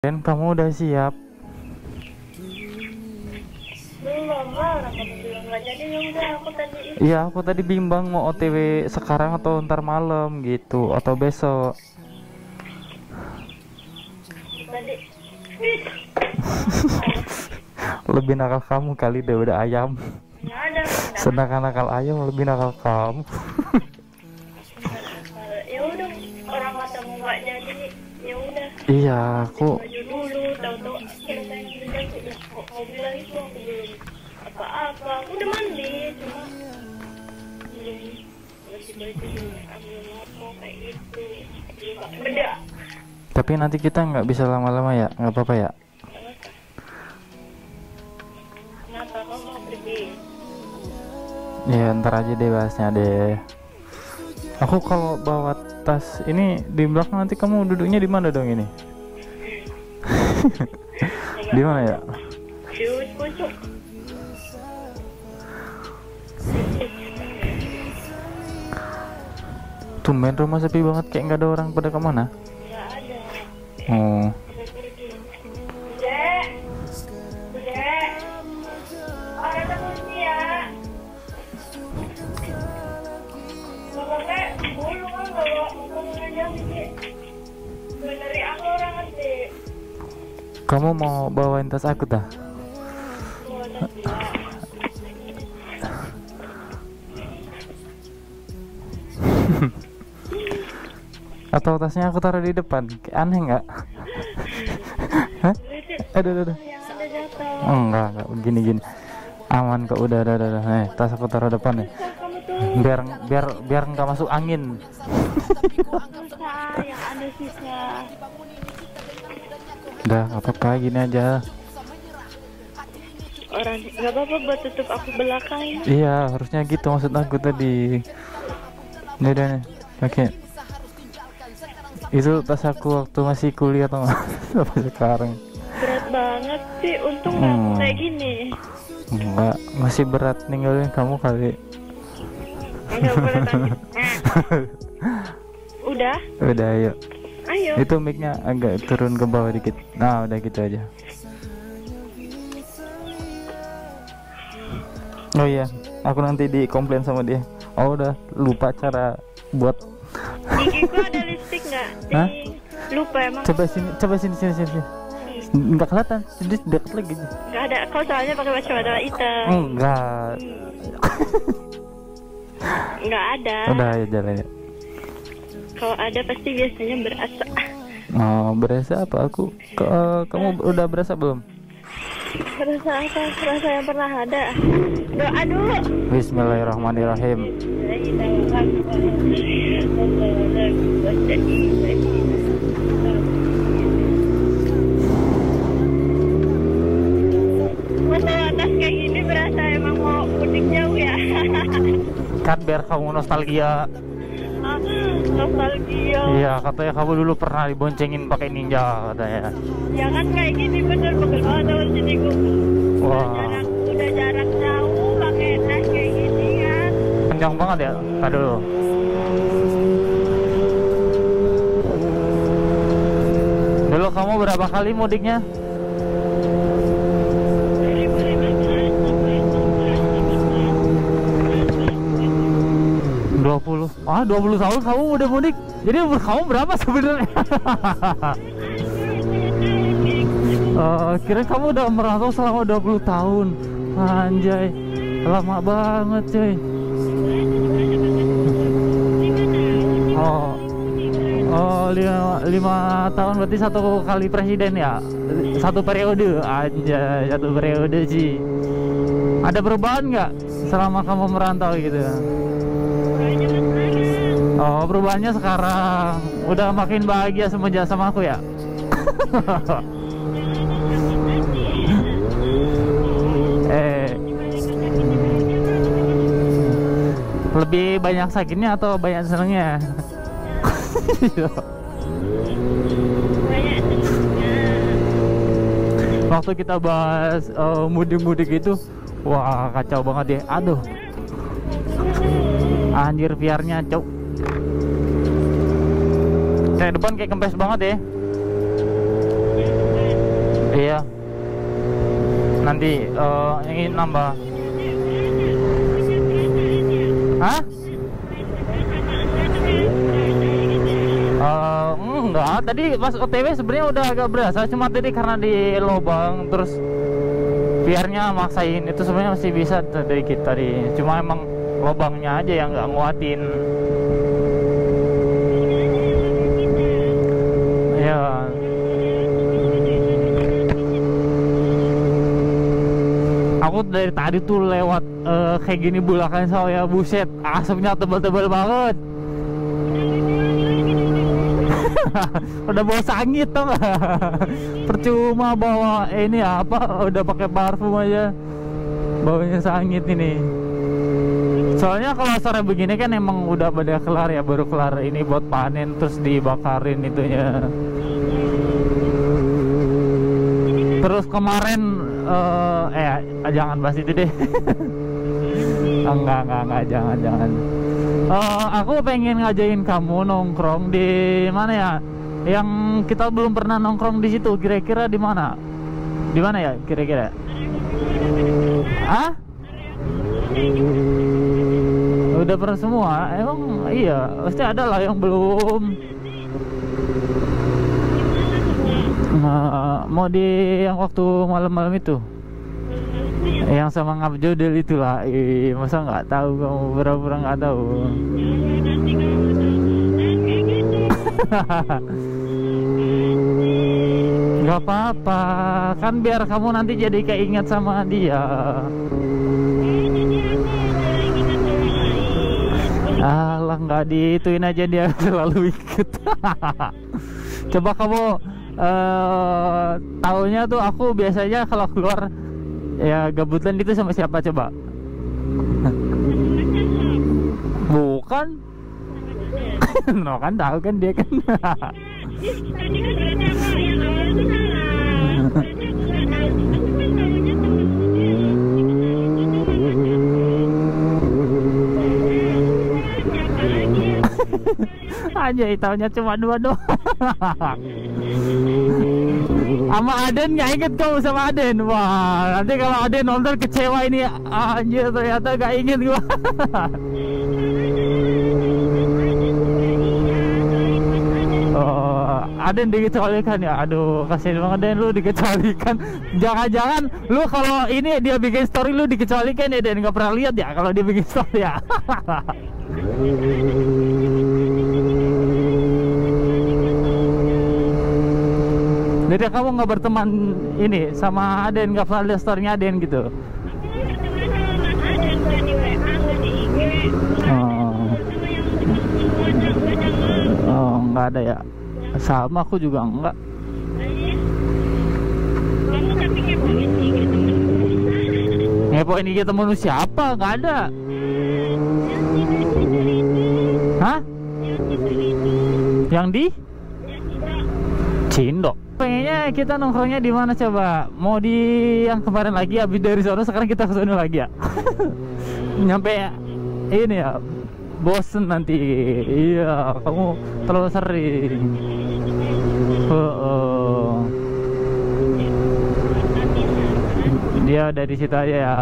Dan kamu udah siap? Belum lah, kamu bilang nggak jadi. Ya udah, aku tadi Iya, aku tadi bimbang mau OTW sekarang atau ntar malam gitu, atau besok. tadi Lebih nakal kamu kali deh, udah ayam. nggak ada. Sedangkan nakal ayam lebih nakal kamu. Ya udah, orang katamu nggak jadi. Ya udah, Iya, aku baju dulu. Tahu-tahu selesai ngerjain, udah kok mau bilang itu aku belum apa-apa. Aku udah mandi, cuma belum masih baju dulu. Ambil apa kayak gitu. Juga beda. tapi nanti kita nggak bisa lama-lama ya, nggak apa-apa ya. Kenapa kamu mau pergi? Ya ntar aja deh bahasnya deh. Aku kalau bawa tas ini di belakang, nanti kamu duduknya di mana dong ini? Di mana ya? Di pucuk. Tumben rumah sepi banget, kayak nggak ada orang. Pada kemana? Nggak ada. Oh, Dek, Dek, ada kunci ya. Bapak bulu kan bawa motor aja sih. Beneri aku orang nanti. kamu mau bawain tas aku dah? Bawa tas dia. Atau tasnya aku taruh di depan? Kayak aneh nggak? Hah? Aduh. Yang ada jatuh. Oh, enggak, gini. Aman kok, udah. Nih, tas aku taruh depan nih. Kamu tuh Biar nggak masuk angin. susah yang ada sisa. Udah, nggak apa-apa, gini aja. Orang nggak apa-apa buat tutup aku belakang. Iya, harusnya gitu maksud aku tadi. Nih, udah nih. Oke. Itu tas aku waktu masih kuliah atau sampai sekarang. Berat banget sih, untung nggak aku kayak gini. Enggak, masih berat ninggalin kamu kali. Nggak boleh tanya. Udah, Udah, ayo. ayo. Itu mic-nya agak turun ke bawah dikit. Nah, udah gitu aja. Oh iya, aku nanti dikomplain sama dia. Oh, udah lupa cara buat. Gigiku ada lipstick nggak? Hah? Lupa emang. Coba sini. Enggak kelihatan, jadi deket lagi. Nggak ada. Kau soalnya pakai kacamata hitam. Enggak. Nggak ada. Udah, ayo jalan ya. Kalau ada pasti biasanya berasa. Oh, berasa apa aku? Kamu udah berasa belum? Berasa apa? Rasa yang pernah ada. Doa dulu. Bismillahirrahmanirrahim. Masa atas kayak gini berasa emang mau mudik jauh ya. Kan biar kamu nostalgia. Nostalgia. Iya, katanya kamu dulu pernah diboncengin pakai ninja katanya. Jangan kayak gini, bener pegel banget sama sini gue. Wah, Udah jarak jauh pakai tas kayak gini kan. kencang banget ya. Aduh. Dulu kamu berapa kali mudiknya? 20. 20 tahun kamu udah mudik. Jadi umur kamu berapa sebenarnya? Kira kamu udah merantau selama 20 tahun. Anjay, lama banget cuy. Lima tahun berarti satu kali presiden ya? Satu periode. Anjay, satu periode sih. Ada perubahan nggak selama kamu merantau gitu? Oh, perubahannya sekarang udah makin bahagia semenjak sama aku ya. Lebih banyak sakitnya atau banyak senengnya? Waktu kita bahas mudik-mudik itu, wah kacau banget deh. Aduh, anjir VR-nya cok. Kayak depan kayak kempes banget ya. nanti ingin nambah. Hah? Enggak, tadi pas OTW sebenarnya udah agak berasa, cuma tadi karena di lubang terus biarnya maksain, itu sebenarnya masih bisa dari kita tadi, cuma emang lubangnya aja yang nggak nguatin. Ya. Aku dari tadi tuh lewat kayak gini bulakan saya, buset, asapnya tebal-tebal banget. Udah bawa sangit tau gak? Percuma bawa ini apa, udah pakai parfum aja baunya sangit ini. Soalnya kalau sore begini kan emang udah pada kelar ya, baru kelar ini buat panen terus dibakarin itunya. Terus kemarin jangan bahas itu deh. Enggak, jangan. Aku pengen ngajakin kamu nongkrong di mana ya? Yang kita belum pernah nongkrong di situ. Kira-kira di mana? Di mana ya kira-kira? Hah? Udah pernah semua? Emang iya, pasti ada lah yang belum. Mau di yang waktu malam-malam itu, yang sama ngabjodel itulah. Masa nggak tahu kamu, pura-pura nggak tahu. Nggak apa-apa, kan biar kamu nanti jadi keinget sama dia. Alah, nggak diituin aja, dia selalu ikut. Coba kamu taunya tuh aku biasanya kalau keluar ya gabutan itu sama siapa coba? Bukan. No kan tahu kan dia kan. Aja taunya cuma dua doang. Sama Aden nggak inget kau sama Aden. Wah, nanti kalau Aden nonton kecewa ini. Anjir, ternyata nggak inget gua. Oh, Aden dikecualikan ya. Aduh, kasihan banget Den, lu dikecualikan. Jangan-jangan lu kalau ini dia bikin story lu dikecualikan ya Den, nggak pernah lihat ya kalau dia bikin story ya. Jadi kamu nggak berteman ini sama Aden, nggak pernah lihat story-nya Aden gitu? Oh, nggak ada ya? Sama aku juga enggak. Ngepoin IG temen lu siapa? Nggak ada. Hah? Yang di Cindo. Pengennya kita nongkrongnya di mana coba? Mau di yang kemarin lagi, habis dari sana sekarang kita ke sana lagi ya. Nyampe ini ya, bosen nanti. Iya, kamu terlalu sering. Dia dari situ aja ya.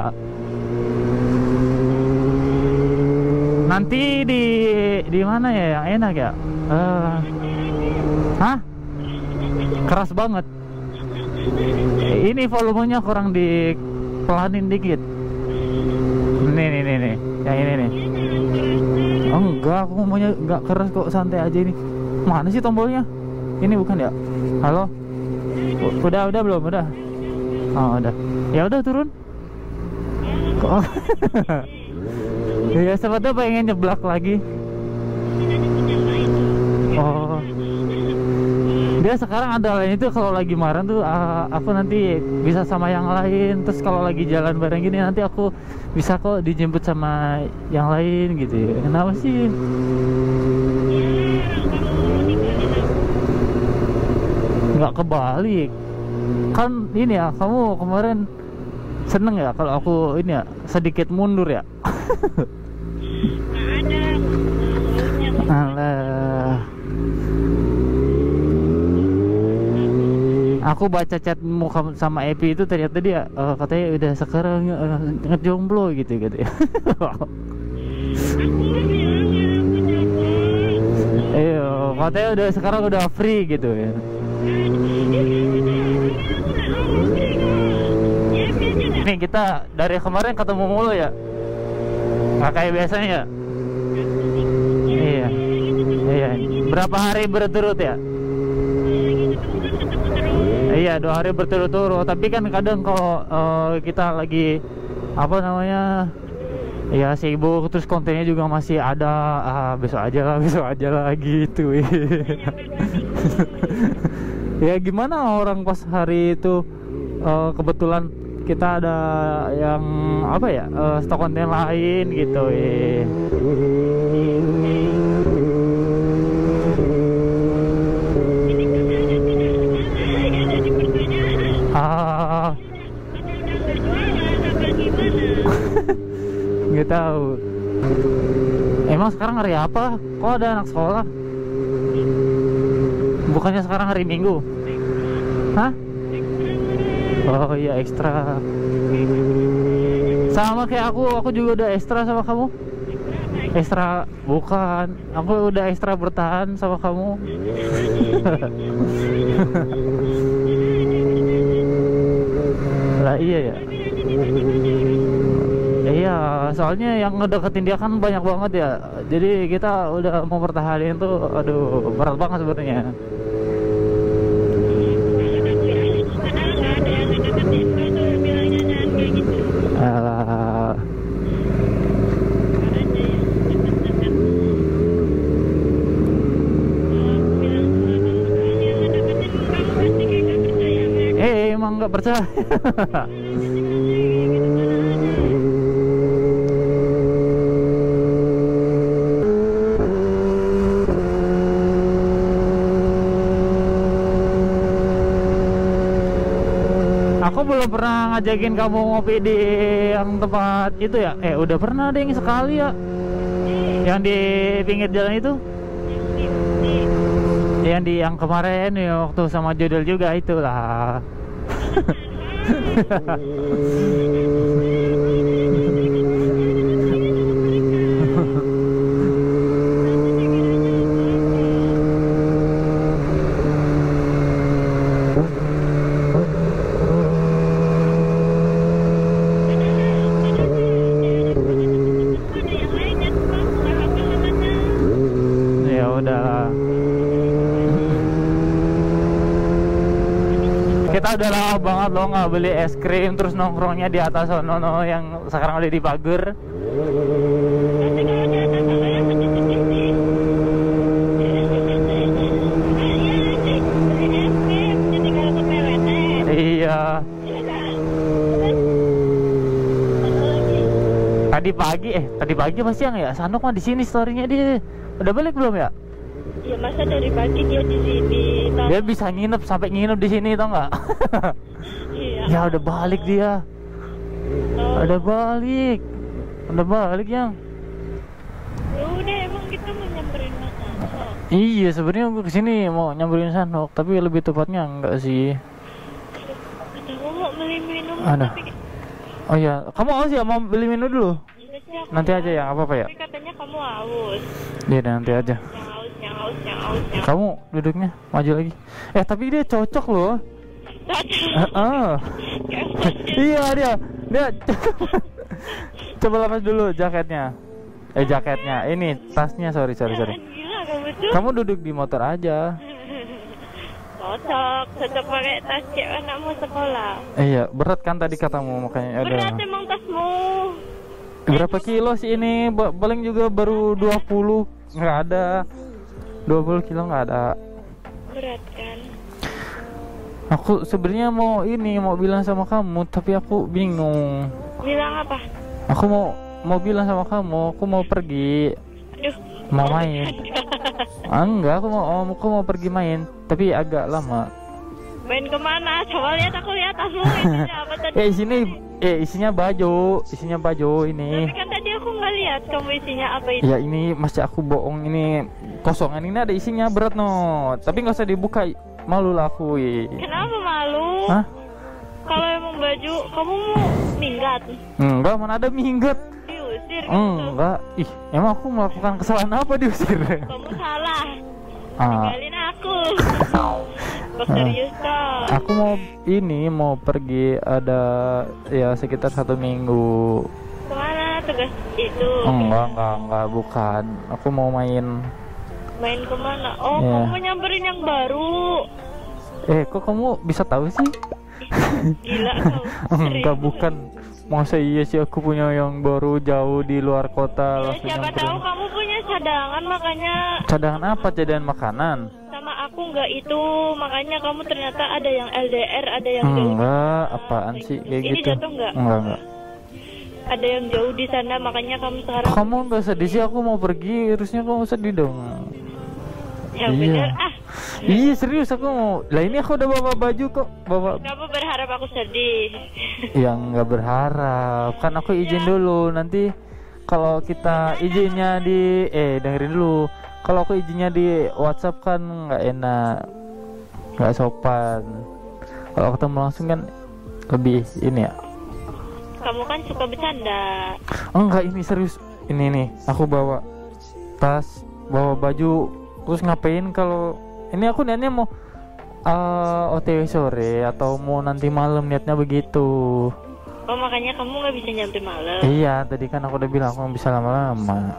Nanti di mana ya yang enak ya? Hah? Keras banget. Ini volumenya kurang dipelanin dikit. Nih. Yang ini nih. Oh, enggak, aku maunya enggak keras kok, santai aja ini. Mana sih tombolnya? Ini bukan ya? Halo? Udah belum? Udah. Oh, udah. Ya udah turun. Kok? Ya sebetulnya pengen nyeblak lagi. Oh. Dia sekarang ada lain itu, kalau lagi marah tuh aku nanti bisa sama yang lain. Terus kalau lagi jalan bareng gini nanti aku bisa kok dijemput sama yang lain gitu ya. Kenapa sih? Nggak kebalik. Kan ini ya, kamu kemarin seneng ya kalau aku ini ya sedikit mundur ya. Alah. Aku baca chatmu sama Epi itu ternyata dia katanya udah sekarang ngejomblo gitu gitu ya. Iya, katanya udah sekarang udah free gitu ya. Nih kita dari kemarin ketemu mulu ya, nggak kayak biasanya ya. Iya, iya. Berapa hari berturut ya? Iya, 2 hari berturut-turut. Tapi kan kadang kalau kita lagi apa namanya, ya sibuk, terus kontennya juga masih ada, besok aja lah gitu. Ya gimana orang pas hari itu kebetulan kita ada yang apa ya, stok konten lain gitu. Nggak tahu. Emang sekarang hari apa? Kok ada anak sekolah? Bukannya sekarang hari Minggu? Hah? Oh iya, ekstra. Sama kayak aku juga udah ekstra sama kamu. Ekstra bukan, aku udah ekstra bertahan sama kamu. Lah iya ya. Iya, soalnya yang ngedeketin dia kan banyak banget ya. Jadi kita udah mau pertahanin tuh, aduh berat banget sebenarnya. Alah. Emang nggak percaya. Aku belum pernah ngajakin kamu ngopi di yang tempat itu ya. Udah pernah deh sekali ya. Yang di pinggir jalan itu. Yang di yang kemarin ya, waktu sama Jodel juga itulah. Ya udah. Kita udah lama banget loh nggak beli es krim, terus nongkrongnya di atas sono yang sekarang ada di pagar. Iya. Tadi pagi pas siang ya. Sanok mah di sini storynya dia. Udah balik belum ya? Ya masa dari pagi dia di sini. Dia bisa nginep sampai nginep di sini, tau nggak? Iya. Ya udah balik dia. Udah balik yang. Ya udah, emang kita mau nyamperin Mas Sanok. Iya, sebenarnya gue kesini mau nyamperin Sanok, tapi lebih tepatnya enggak sih. Aku mau beli minum. Ada. Tapi... Oh iya, kamu haus ya? Mau beli minum dulu? Iya, Nanti aja ya, apa ya? Tapi katanya kamu haus. Iya, nanti aja. Yang haus. Kamu duduknya maju lagi. Tapi dia cocok loh. Iya dia. Coba lepas dulu jaketnya. Jaketnya. Ini tasnya, sorry. Gila, Kamu duduk di motor aja. Cocok pakai tas cewek anakmu sekolah. Iya, berat kan tadi katamu, makanya ada. Berat emang tasmu. Berapa kilo sih ini? Paling juga baru 20. Nggak ada. 20 kilo nggak ada. Berat kan? Aku sebenarnya mau bilang sama kamu, tapi aku bingung. Bilang apa? Aku mau bilang sama kamu, aku mau pergi. Aduh. Mau main. Enggak, aku mau pergi main, tapi agak lama. Main kemana? Coba lihat, aku lihat tasmu ini apa tadi? Isinya baju ini. Tapi kan tadi aku nggak lihat kamu isinya apa itu. Ya ini masih aku bohong, ini kosongan ini ada isinya berat no. Tapi nggak usah dibuka, malu lakuin. Kenapa malu? Hah? Kalau emang baju kamu mau minggat, Enggak, mana ada minggat. diusir gitu. Enggak. Ih, emang aku melakukan kesalahan apa diusir? Kamu salah. Ah, Tinggalin aku. Kok serius kok? aku mau pergi ada ya sekitar 1 minggu. Kemana tugas itu? Enggak, bukan. Aku mau main. Main kemana? Oh, Iya. kamu mau nyamperin yang baru. Kok kamu bisa tahu sih? Gila kau. Enggak, Serius. bukan. Masa iya sih aku punya yang baru jauh di luar kota Ya, langsung siapa nyamperin. tahu kamu punya cadangan, makanya Cadangan apa? Cadangan makanan? sama aku nggak itu, makanya kamu ternyata ada yang LDR, ada yang jauh. Enggak, apaan sih kayak Ini gitu? jatuh nggak? Enggak. Ada yang jauh di sana, makanya kamu sekarang. Kamu enggak sedih sih, aku mau pergi, harusnya kamu sedih dong. Ya Iya. bener ah. Iya serius aku mau. Lah ini aku udah bawa baju kok, bawa. Kamu berharap aku sedih. Yang nggak berharap, kan aku izin dulu. Nanti kalau kita izinnya di dengerin dulu. Kalau aku izinnya di WhatsApp kan nggak enak, nggak sopan. Kalau ketemu langsung kan lebih ini ya. Kamu kan suka bercanda. Enggak, ini serius. Ini nih, aku bawa tas, bawa baju. Terus ngapain kalau ini aku niatnya mau OTW sore atau mau nanti malam, niatnya begitu. Oh, makanya kamu nggak bisa nyampe malam. Iya, tadi kan aku udah bilang aku nggak bisa lama-lama.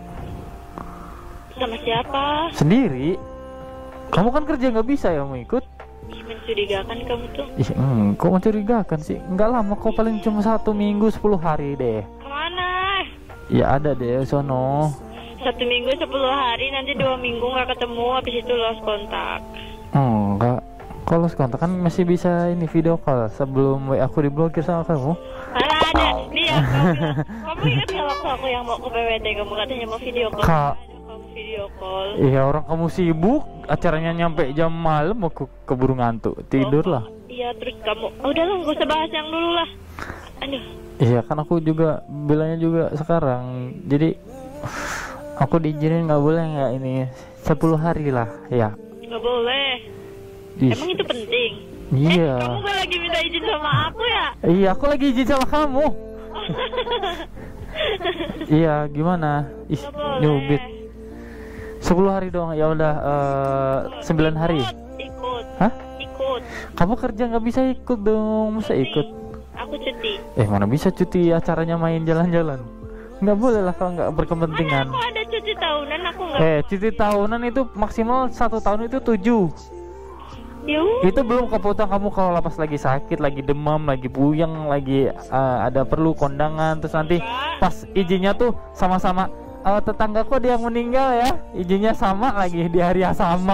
Sama siapa? Sendiri. Kamu kan kerja nggak bisa ya mau ikut? Ih, mencurigakan kamu tuh. Ih, kok mencurigakan sih? Nggak lama kok, paling cuma 1 minggu 10 hari deh. Kemana? Ya ada deh sono. 1 minggu 10 hari, nanti 2 minggu nggak ketemu, habis itu lost kontak. Enggak. Kalau kontak kan masih bisa ini video call sebelum WA aku diblokir sama kamu. Mana ada? Nih ya, kamu ingat nggak waktu aku yang mau ke PWT, kamu katanya mau video call? Kak. Ada kamu video call. Iya, orang kamu sibuk, acaranya nyampe jam malam, aku keburu ngantuk, tidur lah. Iya, terus kamu, udahlah nggak usah bahas yang dulu lah. Aduh, Iya kan aku juga bilangnya juga sekarang. Jadi aku diizinin nggak boleh nggak ini 10 hari lah ya. nggak boleh. Ih, Emang itu penting? iya. Kamu nggak lagi minta izin sama aku ya? Iya, aku lagi izin sama kamu. Iya, gimana? Ih, Nggak boleh. nyubit. 10 hari dong, ya udah 9 hari. Ikut. Hah? Ikut. Kamu kerja nggak bisa ikut dong, masa ikut? Aku cuti. Mana bisa cuti acaranya main jalan-jalan? Nggak boleh lah kalau nggak berkepentingan. Mana aku ada cuti tahunan, aku nggak. Cuti tahunan itu maksimal 1 tahun itu 7. Yuk. Itu belum kepotong kamu kalau pas lagi sakit, lagi demam, lagi puyeng, lagi ada perlu kondangan. Terus nanti pas izinnya tuh sama-sama tetanggaku ada yang meninggal ya, izinnya sama lagi di hari yang sama.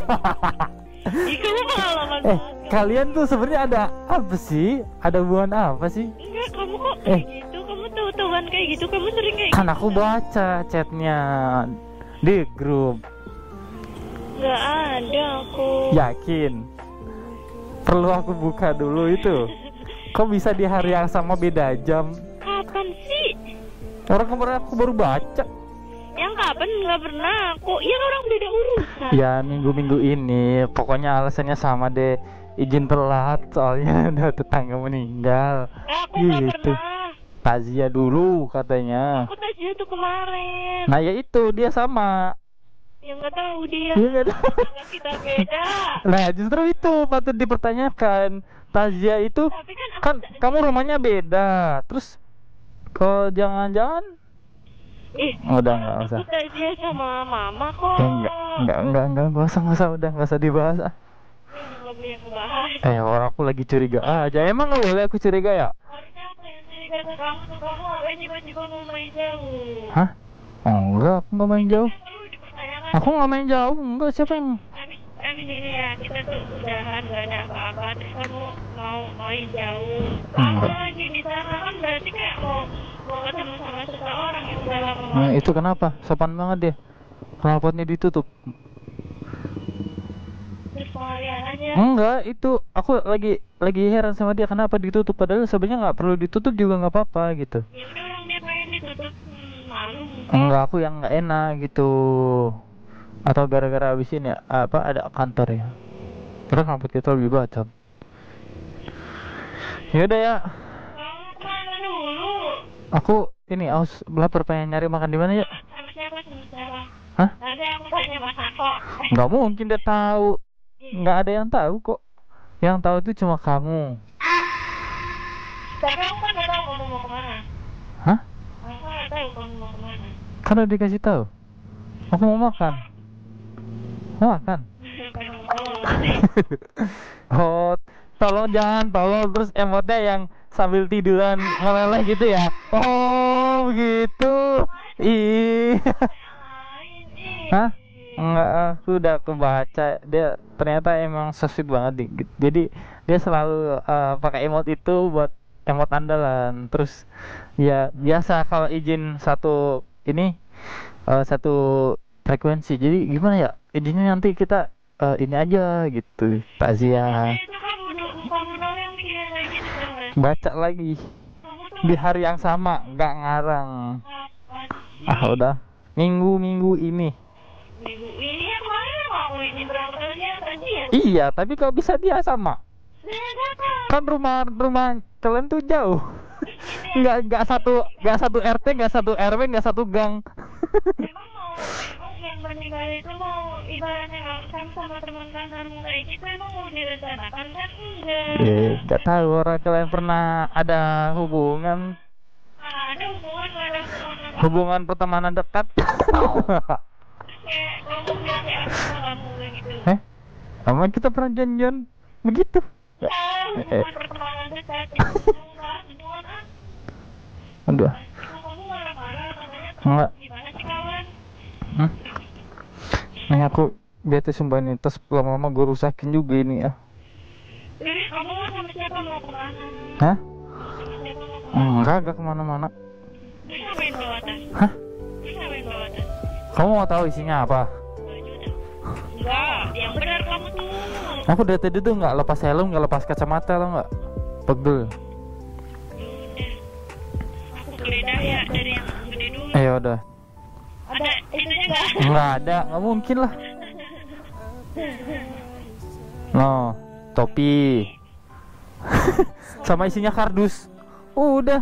Ih, kamu pengalaman banget. Kalian tuh sebenarnya ada apa sih? Ada hubungan apa sih? Enggak, kamu kok kayak gitu? Kamu tahu-tahuan kayak gitu? Kamu sering kayak Kan gitu? aku baca chatnya di grup. Nggak ada aku. Yakin? Perlu aku buka dulu itu? Kok bisa di hari yang sama beda jam? Kapan sih? Orang kemarin aku baru baca. Yang kapan? Nggak pernah aku. Ya orang beda urusan. Ya minggu-minggu ini. Pokoknya alasannya sama deh. Izin telat soalnya udah tetangga meninggal. Aku nggak Gitu. pernah. Takziah dulu katanya. Aku tajia tuh kemarin. Nah ya itu dia sama. Yang nggak tahu dia. Iya nggak ada. Tetangga kita beda. Nah justru itu patut dipertanyakan. Takziah itu Tapi kan aku kan kamu rumahnya beda. Terus kok jangan-jangan udah nggak usah. Aku tajia sama mama kok. Nggak usah udah nggak usah dibahas. Nggak boleh aku bahas. Orang aku lagi curiga aja. Emang nggak boleh aku curiga ya? Harusnya aku yang curiga ke kamu tuh, kamu ngapain tiba-tiba mau main jauh? Hah? Enggak, aku nggak main jauh. Perlu dipertanyakan. Aku nggak main jauh. Enggak, siapa yang? Abis ini ya kita tuh udahan gak ada apa-apa, terus kamu mau main jauh. Enggak. Kamu lagi di sana kan berarti kayak mau ketemu sama seseorang yang udah lama. Nah, itu kenapa? Sopan banget dia. Knalpotnya ditutup. Terus pengalian aja. Enggak, itu aku lagi heran sama dia kenapa ditutup padahal sebenarnya nggak perlu ditutup juga nggak apa-apa gitu. Ya udah orang dia pengen ditutup, malu. Enggak, aku yang nggak enak gitu. Atau gara-gara abis ini apa ada kantor ya? Terus rambut kita lebih bacot. Yaudah ya, Kamu kemana dulu? aku ini aus lapar pengen nyari makan di mana ya? Sama siapa sama siapa? Hah? Nanti aku tanya Mas Ako. Nggak mungkin dia tahu. Nggak ada yang tahu kok. Yang tahu itu cuma kamu. Tapi aku kan nggak tahu kamu mau kemana. Hah? Aku nggak tahu kamu mau kemana. Kan udah dikasih tahu. Aku mau makan. Mau makan. Oh, tolong jangan tolong terus emotnya yang sambil tiduran meleleh gitu ya. Oh, begitu. Ih. Hah? Enggak, aku udah kebaca dia ternyata emang so sweet banget jadi dia selalu pakai emot itu buat emot andalan. Terus ya biasa kalau izin satu ini satu frekuensi, jadi gimana ya izinnya nanti kita ini aja gitu takziah. Itu kan kamu doang yang bikin kayak gitu kan? Baca lagi Kamu tuh di hari yang sama nggak ngarang. apa sih? Udah minggu ini. Minggu ini ya kemarin aku ini berangkat aja tadi ya. Iya, tapi kalau bisa dia sama. Saya datang. Kan rumah kalian tuh jauh. Nggak satu RT, nggak satu RW, nggak satu gang. Emang yang meninggal itu mau ibaratnya kan sama teman kantormu kayak gitu emang mau direncanakan kan enggak? Nggak tahu orang kalian pernah ada hubungan Ada hubungan pertemanan dekat. kayak kamu bilang kayak aku sama kamu kayak gitu. Sama kita pernah janjian begitu. Hubungan pertemanan dekat itu hubungan apa? Aduh. Kamu marah-marah katanya Enggak. gimana sih kawan? Nih aku bete sumpah ini, terus lama-lama gue rusakin juga ini ya. Kamu sama siapa mau kemana? Hah? Sama siapa mau kemana? Enggak kemana-mana. Terus ngapain bawa tas? Hah? Terus ngapain bawa tas? Kamu mau tahu isinya apa? Enggak, yang benar kamu tuh. Aku dari tadi tuh nggak lepas helm, nggak lepas kacamata, lo nggak? Pegel. Aku geledah ya dari yang gede dulu. Ya udah. Ada itunya enggak? Nggak ada, nggak mungkin lah. No, topi. Sama isinya kardus. Udah.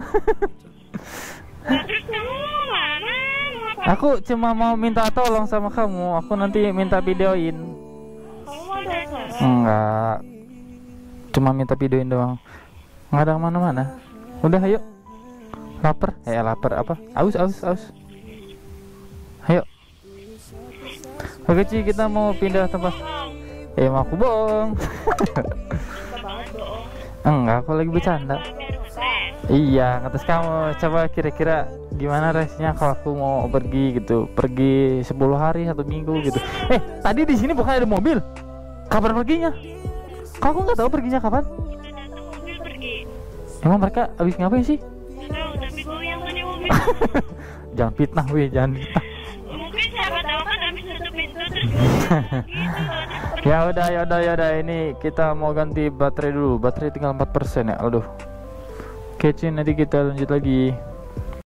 Terus kamu mau mana? Mau apa? Aku cuma mau minta tolong sama kamu. Aku nanti minta videoin. Kamu mau ada acara? Enggak. Cuma minta videoin doang. Nggak ada kemana-mana. Udah, ayo. Lapar? Lapar apa? Aus. Ayo. Oke, Ci, kita mau pindah tempat. Emang aku bohong. Suka banget bohong. Enggak, aku lagi bercanda. Biar ngetes. Iya, ngetes kamu. Coba kira-kira gimana resnya kalau aku mau pergi gitu. Pergi 10 hari, 1 minggu gitu. Tadi di sini bukan ada mobil. Kapan perginya? Kok aku nggak tahu perginya kapan? Udah datang mobil pergi. Emang mereka habis ngapain sih? Nggak tahu, tapi gue yang tadi mobil. Jangan fitnah, weh, jangan fitnah. Mungkin siapa tahu kan habis tutup pintu terus gitu. Ya udah, ini kita mau ganti baterai dulu. Baterai tinggal 4% ya. Aduh. Oke, Ci, nanti kita lanjut lagi.